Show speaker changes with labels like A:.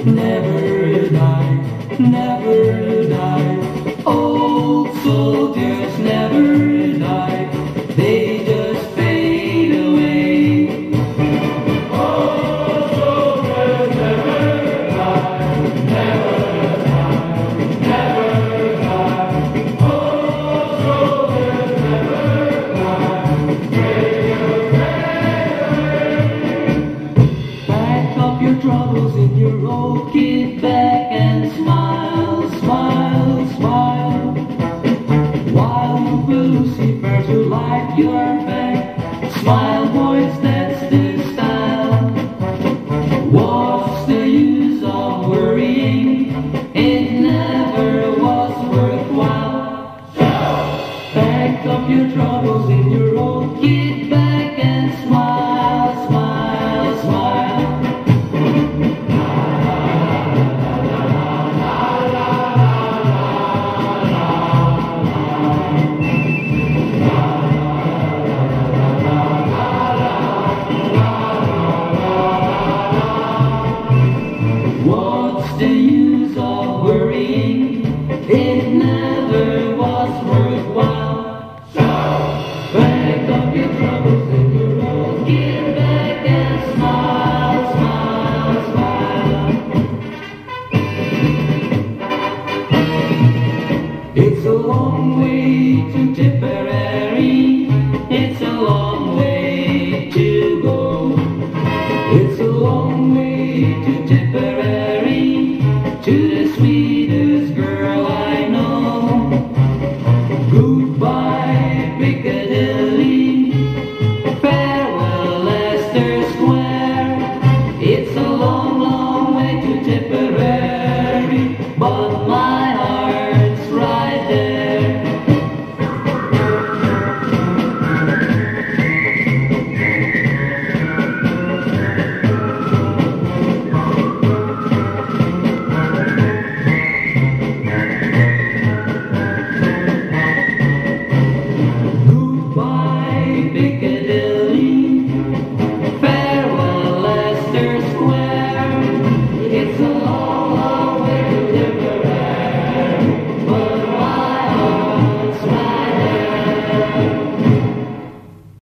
A: never die, never die. Old soldiers never die, they just fade away. Old soldiers never die, never die, never die. Old soldiers never die, fade away. Pack up your troubles in your old kit bag and smile, smile, smile. While you Lucifer to light your back. Smile, boys, that's the style. What's the use of worrying? It never was worthwhile. Pack up your troubles in your